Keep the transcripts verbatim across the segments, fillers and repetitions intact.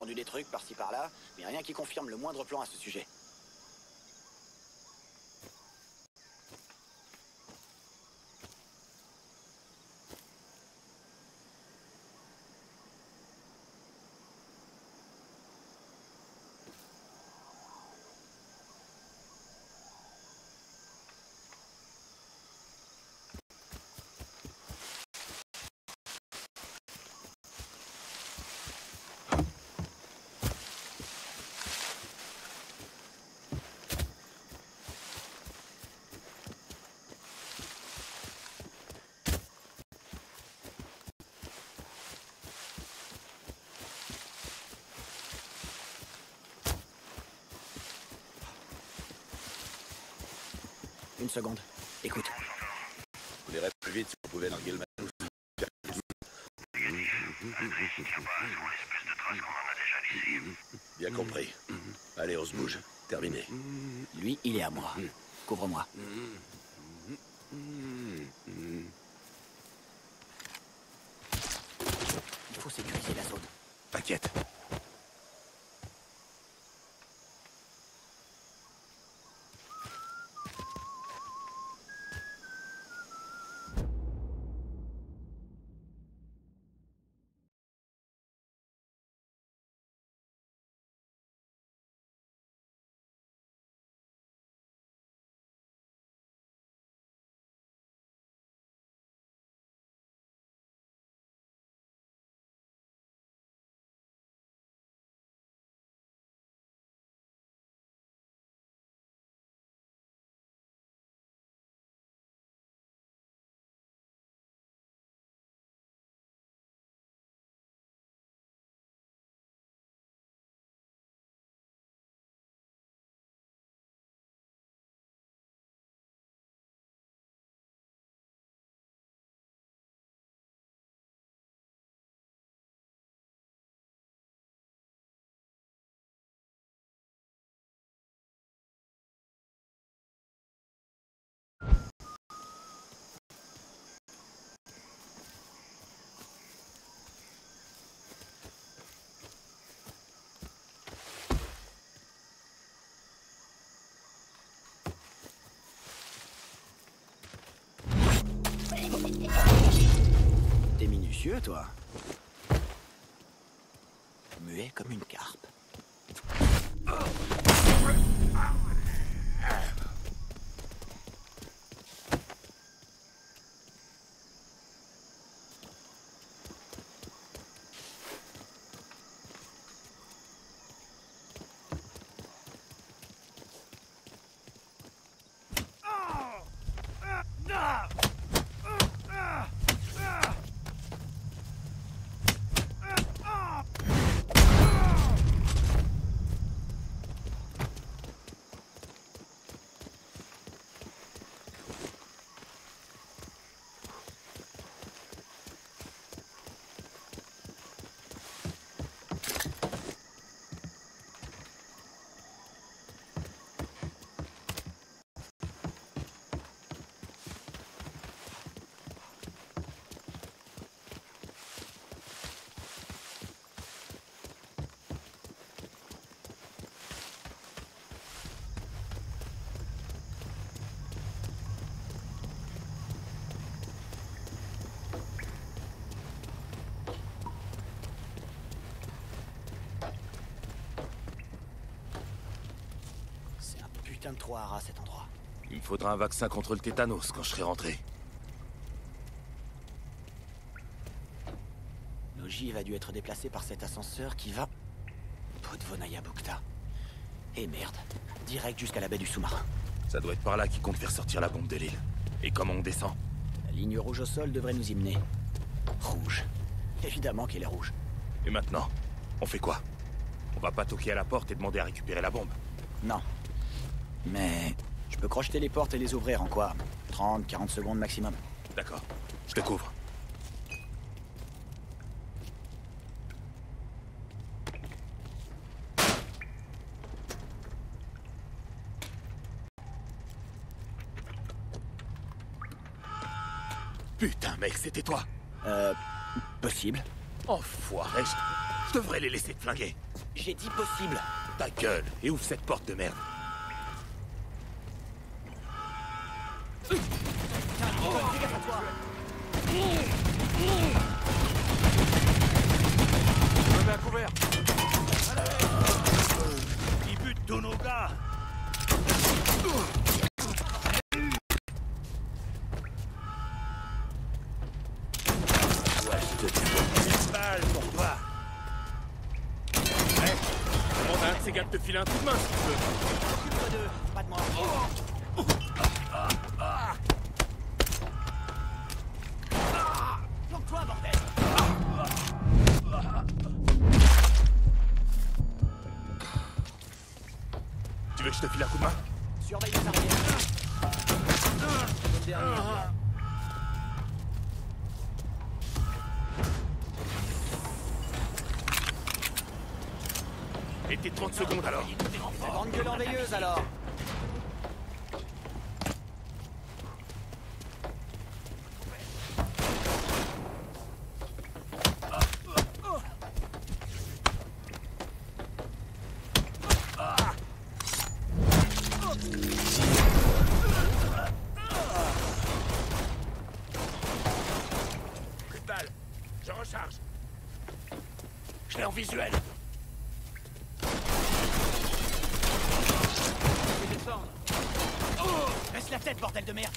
entendu des trucs par-ci par-là, mais rien qui confirme le moindre plan à ce sujet. Une seconde. Écoute. Vous irez plus vite si vous pouvez larguer le matos. Bien compris. Allez, on se bouge. Terminé. Lui, il est à moi. Couvre-moi. Il faut sécuriser la zone. T'inquiète. T'es minutieux, toi. Muet comme une carpe. Putain de trou à ras cet endroit. Il me faudra un vaccin contre le tétanos quand je serai rentré. L'ogive a dû être déplacée par cet ascenseur qui va... Podvonaya Bukta. Et merde, direct jusqu'à la baie du sous-marin. Ça doit être par là qu'ils comptent faire sortir la bombe de l'île. Et comment on descend? La ligne rouge au sol devrait nous y mener. Rouge. Évidemment qu'elle est rouge. Et maintenant, on fait quoi? On va pas toquer à la porte et demander à récupérer la bombe? Non. Mais je peux crocheter les portes et les ouvrir en quoi? trente, quarante secondes maximum. D'accord, je te couvre. Putain mec, c'était toi? Euh... Possible. Enfoiré, je... je devrais les laisser te flinguer. J'ai dit possible. Ta gueule, et ouvre cette porte de merde. Tiens, Lincoln, fais gaffe à toi. Je me mets à couvert. Il bute tous nos gars. Ouais, je te dis une balle pour toi. Ouais, demande à un de ces gars de te filer un coup de main si tu veux. Occupe-toi d'eux, pas de moi. Planque-toi, bordel. Tu veux que je te file un coup de main? Surveille les arrières. Le dernier. Et tes trente secondes alors. La grande gueule enveilleuse alors. Plus de balles. Je recharge. Je l'ai en visuel. Oh, baisse la tête, bordel de merde.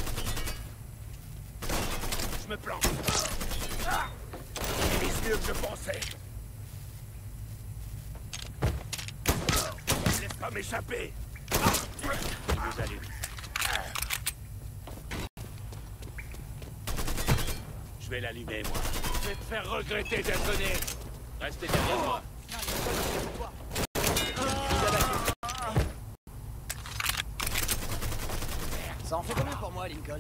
Je me plante. Ah, il vise mieux que je pensais. Ne laisse pas m'échapper. Ah, il nous allume. Je vais l'allumer, moi. Je vais te faire regretter d'être né. Restez derrière moi. Tiens, Lincoln, fais gaffe à toi. Ça en fait combien pour moi, Lincoln?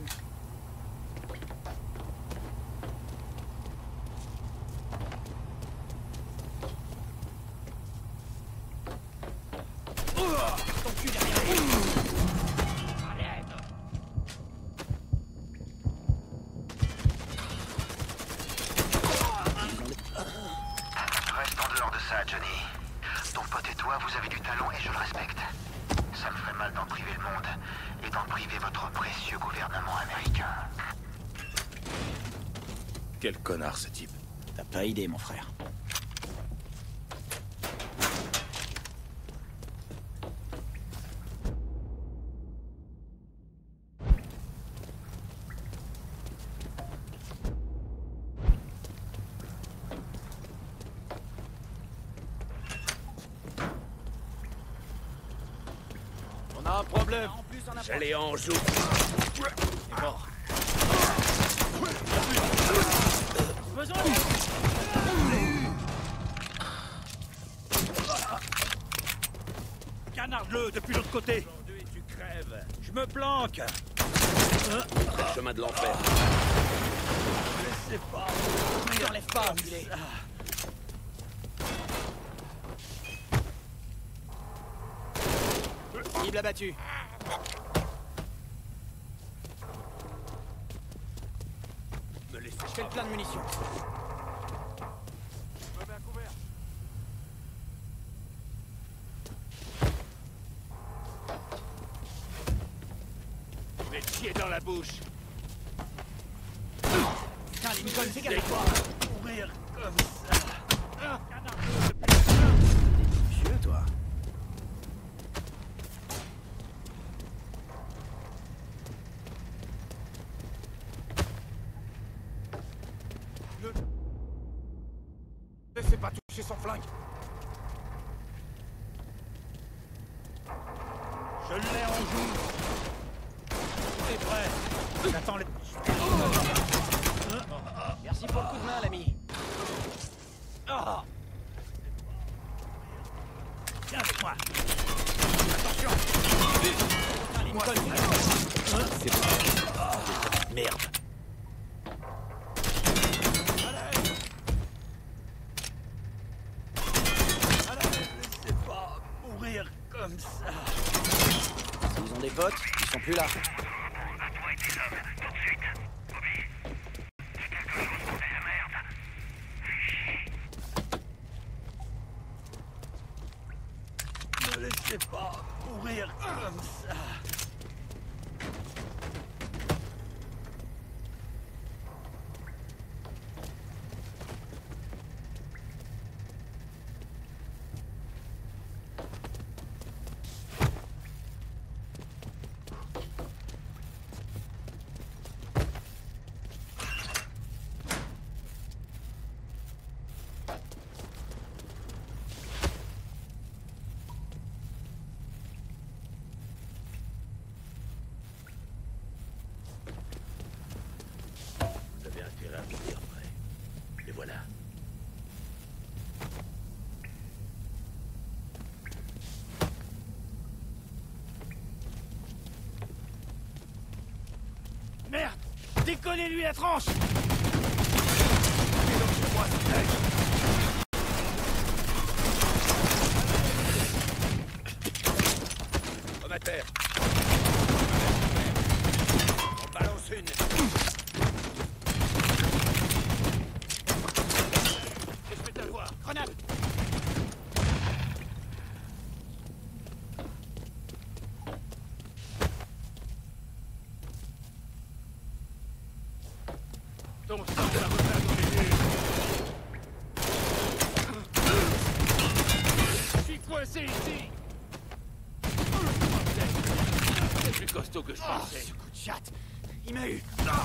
Ton cul derrière. Reste en dehors de ça, Johnny. Ton pote et toi, vous avez du talent et je le respecte. Ça me ferait mal d'en priver le monde et d'en priver votre précieux gouvernement américain. Quel connard, ce type. T'as pas idée, mon frère. On a un problème. En plus, on a Je l'ai en joue. C'est mort. Besoin d'aide. Canarde-le depuis l'autre côté. Aujourd'hui, tu crèves. Je me planque. Le chemin de l'enfer. Laissez pas. Ne t'enlève pas, enculé. Cible abattue. Me laissez Je fais le plein de munitions. Je me mets à couvert. Je vais te chier dans la bouche. Tiens, Lincoln, fais gaffe à toi. Mourir comme ça. Vieux, toi. Laissez pas toucher son flingue. Je l'ai en joue. C'est prêt. J'attends les... Merci pour le coup de main, l'ami. Ah. Viens avec moi. Attention. Tiens, Lincoln, fais gaffe. C'est pas... Merde. Laissez pas mourir comme ça. S'ils ont des potes, ils sont plus là. laissez pas mourir comme ça. Vous avez intérêt à mourir après. Et voilà. Merde! Décollez-lui la tranche! Homme à terre! On balance une! Je vais t'avoir! Grenade! Ton sang va revenir dans les yeux! Je suis coincé ici! C'est plus costaud que je Oh, pensais! ce coup de chatte! Il m'a eu!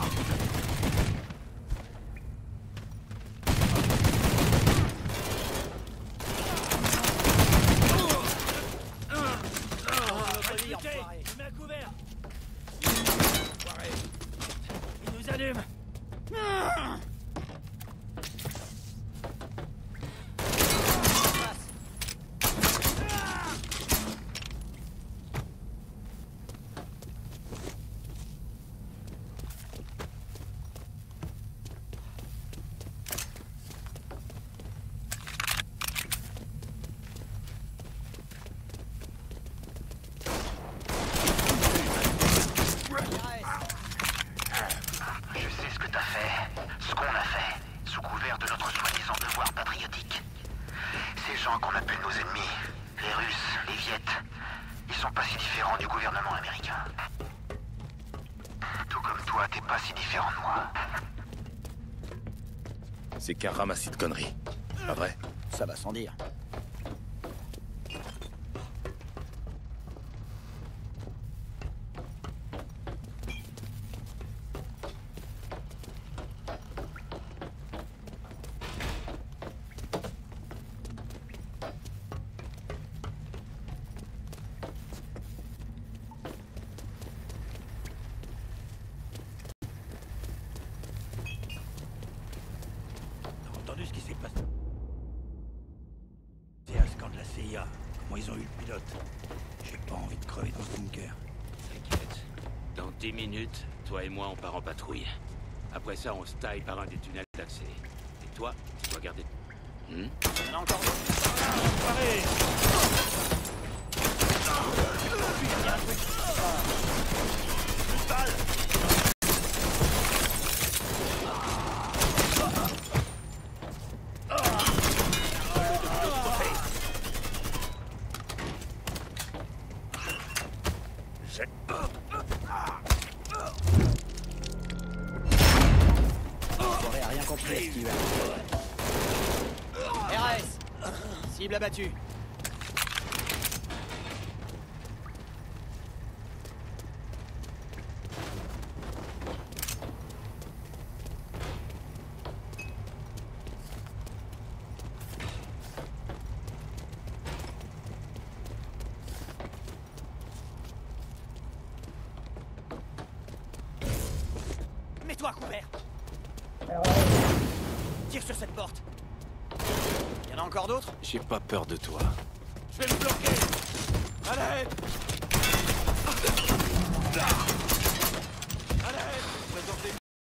Recruté! Il m'a couvert! Il nous allume! Je sais ce que t'as fait, ce qu'on a fait, sous couvert de notre soi-disant devoir patriotique. Ces gens qu'on appelle nos ennemis, les Russes, les Viettes, ils sont pas si différents du gouvernement américain. Tout comme toi, t'es pas si différent de moi. C'est qu'un ramassis de conneries. Pas vrai? Ça va sans dire. T'as entendu ce qui s'est passé? C'est Ascan de la C I A. Comment ils ont eu le pilote? J'ai pas envie de crever dans ce bunker. T'inquiète. Dans dix minutes, toi et moi, on part en patrouille. Après ça, on se taille par un des tunnels d'accès. Et toi, tu dois garder... Hmm? Il y en a encore d'autres. Paré! Une balle! J'aurais rien compris à ce qui lui arrive. R S! Cible abattue. Mets-toi à couvert. Tire sur cette porte. Il y en a encore d'autres? J'ai pas peur de toi. Je vais me bloquer! Allez! Allez! Présentez-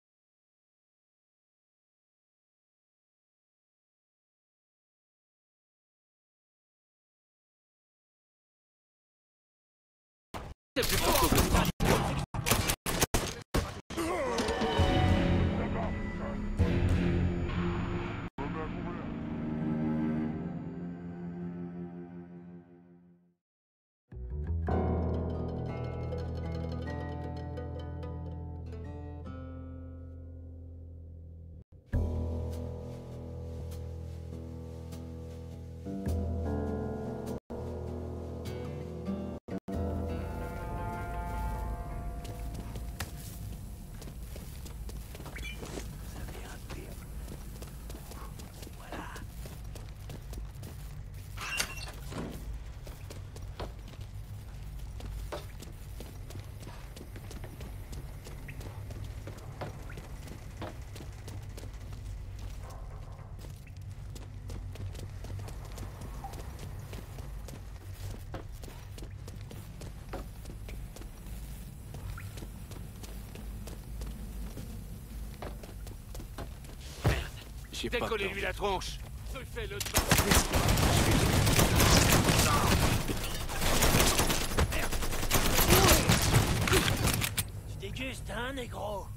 C'est plus costaud que je pensais. J'ai pas peur. Décollez-lui la tronche. Fais le temps. Tu dégustes, hein, négro?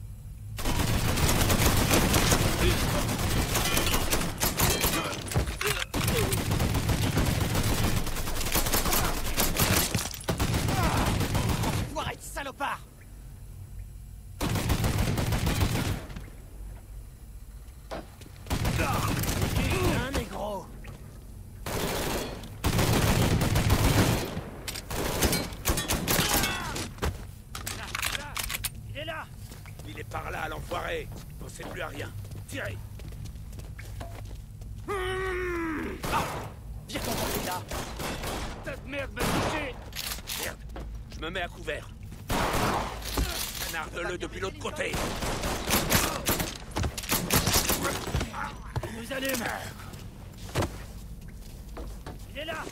Enfoiré de salopard! Hein, négro? Il est là! Il est par là, l'enfoiré. Pensez plus à rien. Tirez. Ah! Vire ton côté là! Cette merde m'a touché. Merde. Je me mets à couvert. Canarde-le depuis l'autre côté. Il nous allume! Il est là!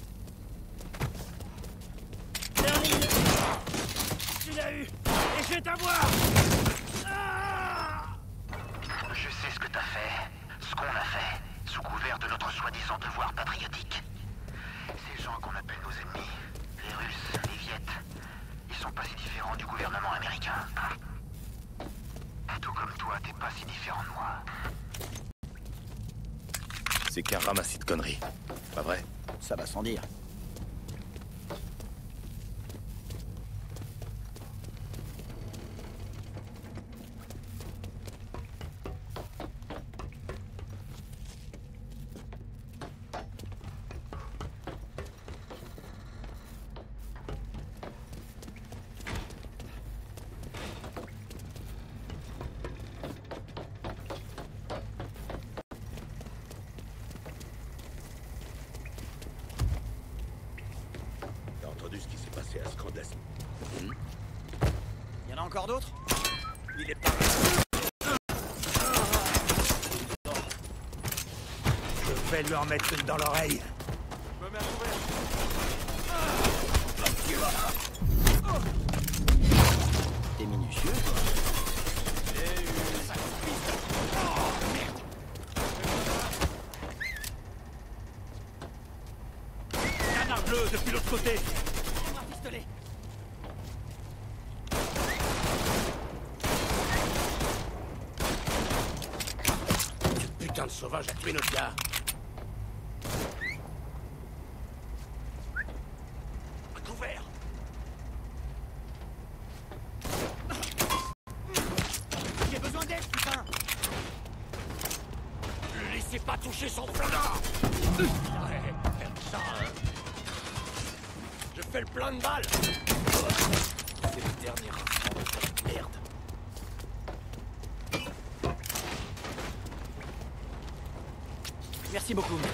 Termine! Tu l'as eu! Et je vais t'avoir! Ah! Je sais ce que t'as fait, ce qu'on a fait, sous couvert de notre soi-disant devoir patriotique. Ces gens qu'on appelle nos ennemis, les Russes, les Viettes, ils sont pas si différents du gouvernement américain. Tout comme toi, t'es pas si différent de moi. C'est qu'un ramassis de conneries. Pas vrai? Ça va sans dire. Ce qui s'est passé à Scandlas. Il y en a encore d'autres? Il est par là. Je vais lui en mettre une dans l'oreille. Je me mets à couvert. T'es minutieux. Canard bleu depuis l'autre côté. Putain de sauvage a tué notre gars. À couvert. J'ai besoin d'aide, putain! Ne laissez pas toucher son flanc. Ouais, faire ça, hein. Je fais le plein de balles. C'est le dernier instant de cette merde. Merci beaucoup, mec.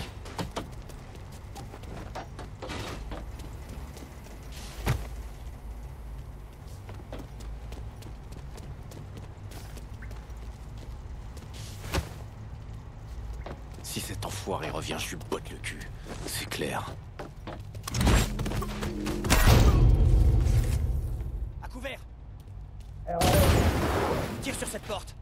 Si cet enfoiré revient, je lui botte le cul. C'est clair. À couvert! Tire sur cette porte!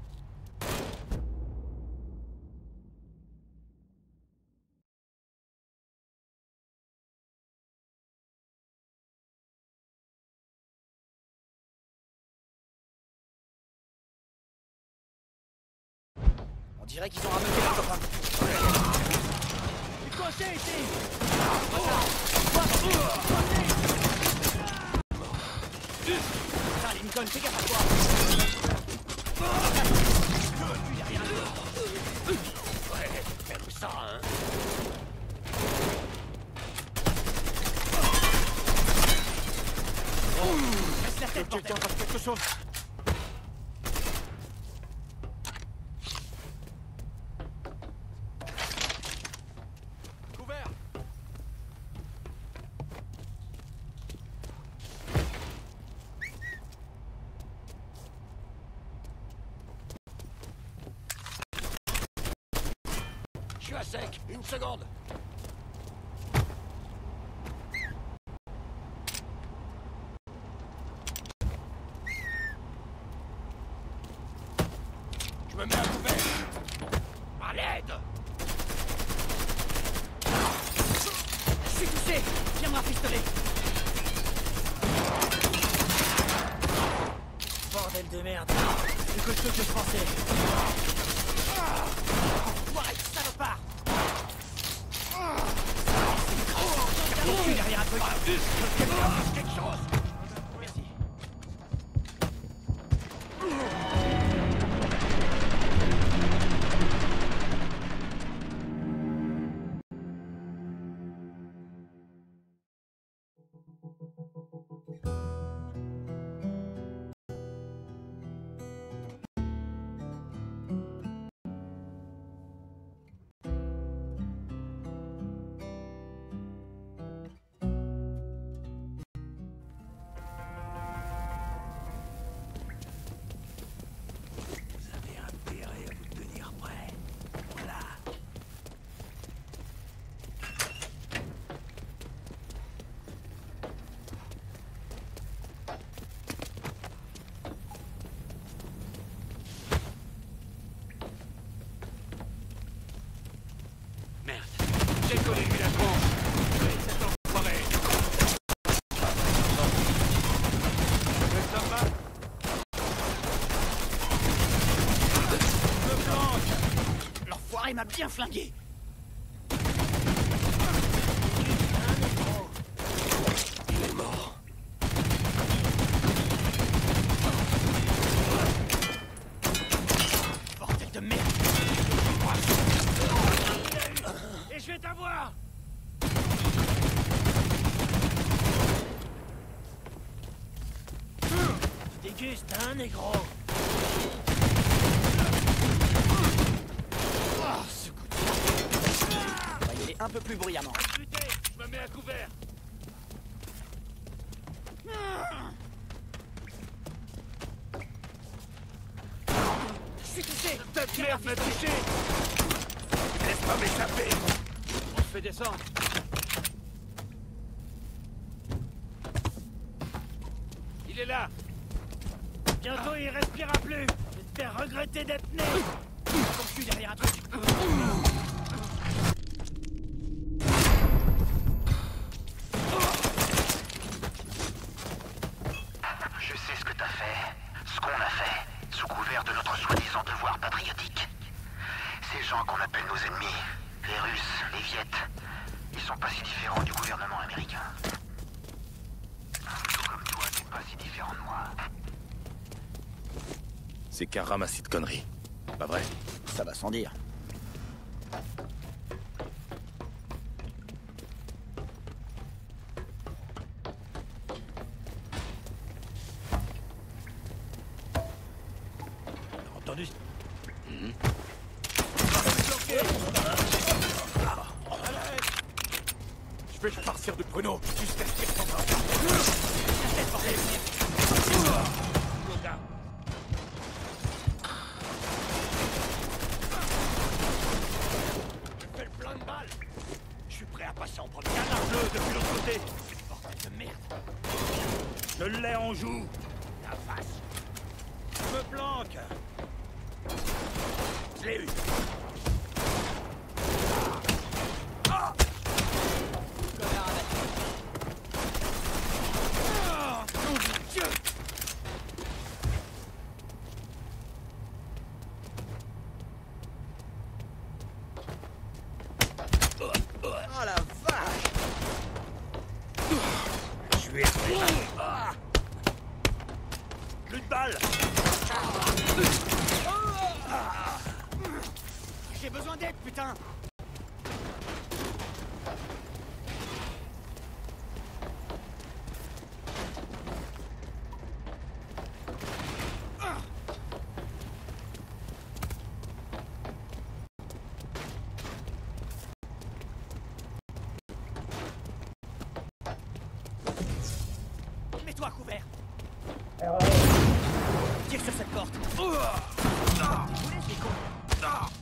On dirait qu'ils ont ramené leurs copains. Du côté ici! Putain, Lincoln, fais gaffe à toi! Il y a rien. Ouais, faire ça, hein. Laisse la tête, Quelqu'un fasse quelque chose. Je suis à sec, une seconde. Je me mets à couvert. Allez. touché. Viens me rafistoler. Bordel de merde. C'est que ce que je pensais. Enfoiré, salopard. Derrière un truc. Quelque chose. Merci. J'ai collé lui la tronche. Oui, cet enfoiré. Ça va? Me planque. L'enfoiré m'a bien flingué. Il est mort. Bordel de merde. Et je vais t'avoir. Déguste, hein, négro. Oh, ce coup de... On va y aller un peu plus bruyamment. Putain, je me mets à couvert. Je suis touché. Cette merde m'a touché. Laisse pas m'échapper. On se fait descendre. Il est là. Bientôt il respirera plus. Je vais te faire regretter d'être né. Comme je suis derrière un truc. Je sais ce que t'as fait, ce qu'on a fait, sous couvert de notre soi-disant devoir patriotique. Ces gens qu'on appelle nos ennemis, les Russes, les Viettes, ils sont pas si différents du gouvernement américain. Tout comme toi, t'es pas si différent de moi. C'est qu'un ramassis de conneries. Pas vrai? Ça va sans dire. Entendu? Je vais le farcir de pruneaux jusqu'à ce qu'il retombe. Goga. Je fais le plein de balles. Je suis prêt à passer en premier. Garde-le depuis l'autre côté. Bordel de merde. Je l'ai en joue. La face. Je me planque. Je l'ai eu. Oh la vache. Je lui ai fait. Ah. Plus de balles. J'ai besoin d'aide, putain. Mets-toi à couvert. Tire sur cette porte. Vous les cons.